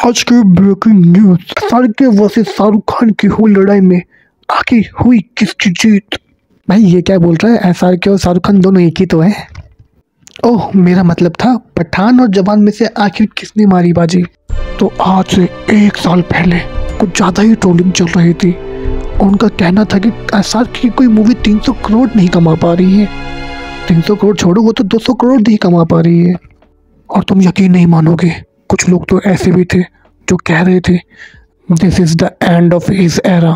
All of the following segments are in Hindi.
आज की breaking news, SRK versus Shahrukh Khan की हुई लड़ाई में आखिर हुई किसकी जीत। भाई ये क्या बोल रहा है, SRK और शाहरुख खान दोनों एक ही तो है। ओह, मेरा मतलब था पठान और जवान में से आखिर किसने मारी बाजी। तो आज से 1 साल पहले कुछ ज़्यादा ही ट्रोलिंग चल रही थी। उनका कहना था कि SRK की कोई मूवी 300 करोड़ नहीं कमा पा रही है। 300 करोड़ छोड़ो, वो तो 200 करोड़ नहीं कमा पा रही है। और तुम यकीन नहीं मानोगे, कुछ लोग तो ऐसे भी थे जो कह रहे थे this is the end of his era.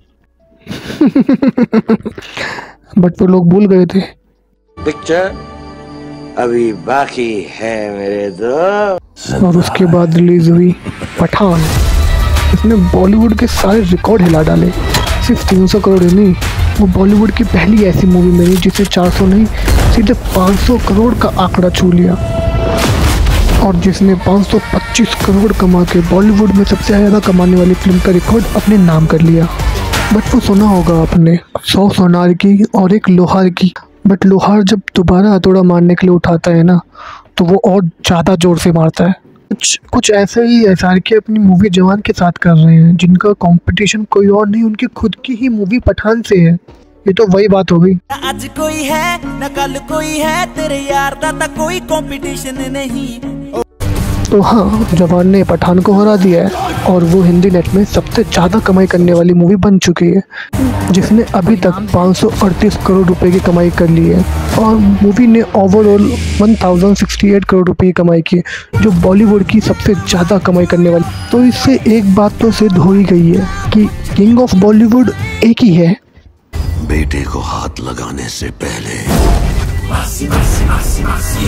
But वो लोग भूल गए थे पिक्चर अभी बाकी है मेरे दोस्त। और उसके बाद रिलीज हुई पठान। इसने बॉलीवुड के सारे रिकॉर्ड हिला डाले। सिर्फ 300 करोड़ ही नहीं, वो बॉलीवुड की पहली ऐसी मूवी बनी जिसे 400 नहीं सीधे 500 करोड़ का आंकड़ा छू लिया, और जिसने 525 करोड़ कमा के बॉलीवुड में सबसे ज़्यादा कमाने वाली फिल्म का रिकॉर्ड अपने नाम कर लिया। बट वो सुना होगा आपने 100 सोनार की और 1 लोहार की। बट लोहार जब दोबारा हथौड़ा मारने के लिए उठाता है ना, तो वो और ज़्यादा जोर से मारता है। कुछ ऐसे ही SRK अपनी मूवी जवान के साथ कर रहे हैं, जिनका कंपटीशन कोई और नहीं, उनकी खुद की ही मूवी पठान से है। ये तो वही बात हो गई। आज कोई है न कल कोई है, तेरे यार दा कोई कंपटीशन नहीं। तो हाँ, जवान ने पठान को हरा दिया है और वो हिंदी नेट में सबसे ज़्यादा कमाई करने वाली मूवी बन चुकी है, जिसने अभी तक 538 करोड़ रुपए की कमाई कर ली है। और मूवी ने ओवरऑल 1068 करोड़ रुपए की कमाई की, जो बॉलीवुड की सबसे ज़्यादा कमाई करने वाली। तो इससे एक बात तो सिद्ध हो ही गई है कि किंग ऑफ बॉलीवुड एक ही है। बेटे को हाथ लगाने से पहले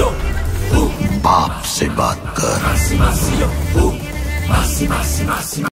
बाप से बात कर।